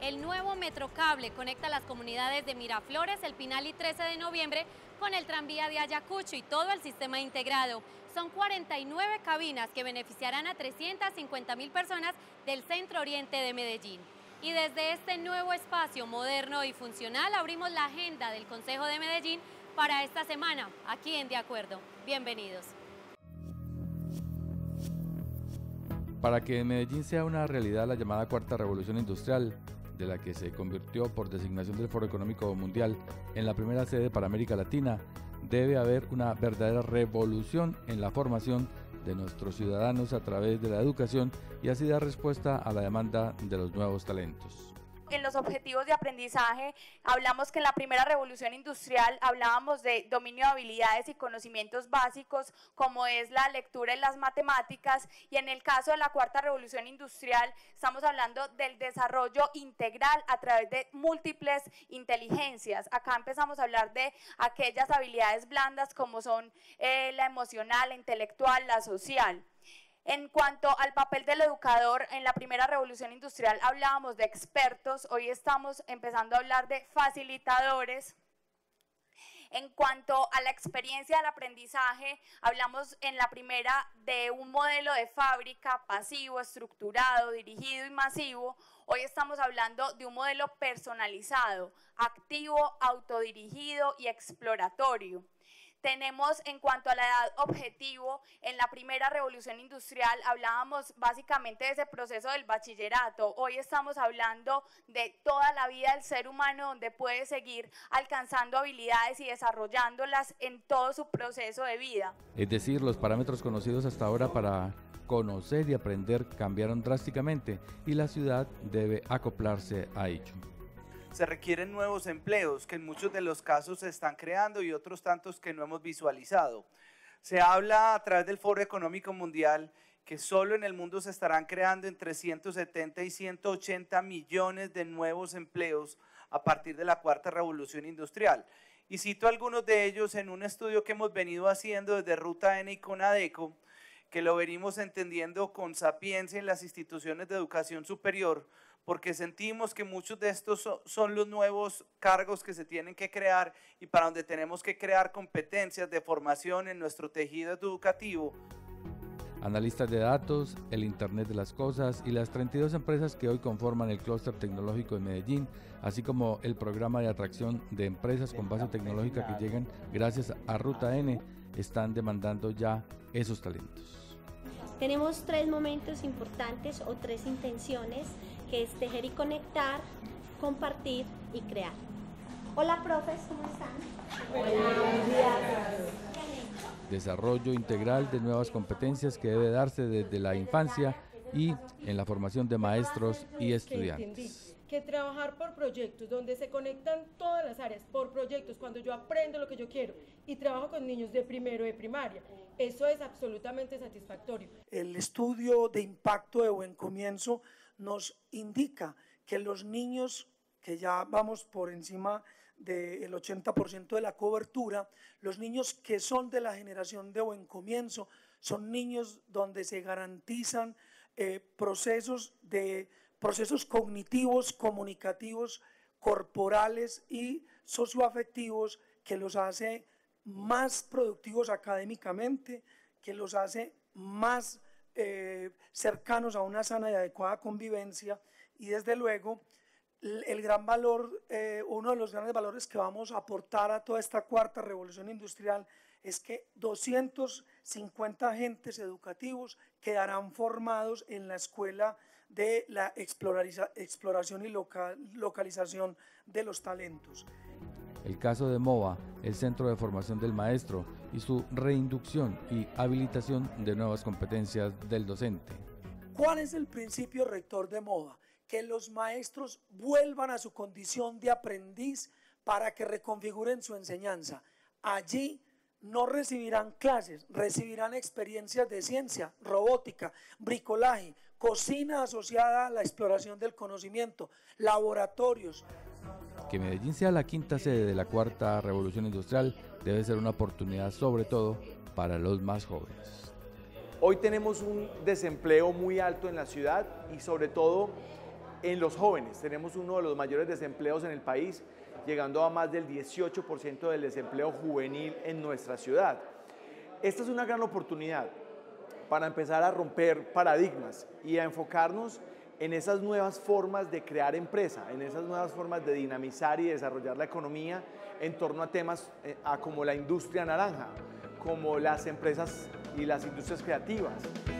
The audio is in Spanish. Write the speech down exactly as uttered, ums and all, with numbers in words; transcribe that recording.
El nuevo Metrocable conecta las comunidades de Miraflores, El Pinal y trece de noviembre con el tranvía de Ayacucho y todo el sistema integrado. Son cuarenta y nueve cabinas que beneficiarán a trescientas cincuenta mil personas del centro oriente de Medellín. Y desde este nuevo espacio moderno y funcional abrimos la agenda del Consejo de Medellín para esta semana, aquí en De Acuerdo. Bienvenidos. Para que en Medellín sea una realidad la llamada Cuarta Revolución Industrial, de la que se convirtió por designación del Foro Económico Mundial en la primera sede para América Latina, debe haber una verdadera revolución en la formación de nuestros ciudadanos a través de la educación y así dar respuesta a la demanda de los nuevos talentos. En los objetivos de aprendizaje hablamos que en la primera revolución industrial hablábamos de dominio de habilidades y conocimientos básicos como es la lectura y las matemáticas, y en el caso de la cuarta revolución industrial estamos hablando del desarrollo integral a través de múltiples inteligencias. Acá empezamos a hablar de aquellas habilidades blandas como son eh, la emocional, la intelectual, la social. En cuanto al papel del educador, en la primera revolución industrial hablábamos de expertos, hoy estamos empezando a hablar de facilitadores. En cuanto a la experiencia del aprendizaje, hablamos en la primera de un modelo de fábrica pasivo, estructurado, dirigido y masivo. Hoy estamos hablando de un modelo personalizado, activo, autodirigido y exploratorio. Tenemos en cuanto a la edad objetivo, en la primera revolución industrial hablábamos básicamente de ese proceso del bachillerato. Hoy estamos hablando de toda la vida del ser humano donde puede seguir alcanzando habilidades y desarrollándolas en todo su proceso de vida. Es decir, los parámetros conocidos hasta ahora para conocer y aprender cambiaron drásticamente y la ciudad debe acoplarse a ello. Se requieren nuevos empleos que en muchos de los casos se están creando y otros tantos que no hemos visualizado. Se habla a través del Foro Económico Mundial que solo en el mundo se estarán creando entre ciento setenta y ciento ochenta millones de nuevos empleos a partir de la cuarta revolución industrial. Y cito algunos de ellos en un estudio que hemos venido haciendo desde Ruta N y Conadeco, que lo venimos entendiendo con sapiencia en las instituciones de educación superior, porque sentimos que muchos de estos son los nuevos cargos que se tienen que crear y para donde tenemos que crear competencias de formación en nuestro tejido educativo. Analistas de datos, el Internet de las Cosas y las treinta y dos empresas que hoy conforman el clúster tecnológico de Medellín, así como el programa de atracción de empresas con base tecnológica que llegan gracias a Ruta N, están demandando ya esos talentos. Tenemos tres momentos importantes o tres intenciones, que es tejer y conectar, compartir y crear. Hola, profes, ¿cómo están? Buenos días. Desarrollo integral de nuevas competencias que debe darse desde la infancia y en la formación de maestros y estudiantes. Que trabajar por proyectos, donde se conectan todas las áreas, por proyectos, cuando yo aprendo lo que yo quiero y trabajo con niños de primero de primaria, eso es absolutamente satisfactorio. El estudio de impacto de Buen Comienzo nos indica que los niños, que ya vamos por encima del ochenta por ciento de la cobertura, los niños que son de la generación de Buen Comienzo son niños donde se garantizan eh, procesos de procesos cognitivos, comunicativos, corporales y socioafectivos que los hace más productivos académicamente, que los hace más eh, cercanos a una sana y adecuada convivencia, y desde luego el, el gran valor, eh, uno de los grandes valores que vamos a aportar a toda esta cuarta revolución industrial es que doscientos cincuenta agentes educativos quedarán formados en la escuela de la exploración y local, localización de los talentos. El caso de MOVA, el Centro de Formación del Maestro, y su reinducción y habilitación de nuevas competencias del docente. ¿Cuál es el principio rector de MOVA? Que los maestros vuelvan a su condición de aprendiz para que reconfiguren su enseñanza. Allí no recibirán clases, recibirán experiencias de ciencia, robótica, bricolaje, cocina asociada a la exploración del conocimiento, laboratorios. Que Medellín sea la quinta sede de la cuarta revolución industrial debe ser una oportunidad sobre todo para los más jóvenes. Hoy tenemos un desempleo muy alto en la ciudad y sobre todo En los jóvenes tenemos uno de los mayores desempleos en el país, llegando a más del dieciocho por ciento del desempleo juvenil en nuestra ciudad. Esta es una gran oportunidad para empezar a romper paradigmas y a enfocarnos en esas nuevas formas de crear empresa, en esas nuevas formas de dinamizar y desarrollar la economía en torno a temas eh, a como la industria naranja, como las empresas y las industrias creativas.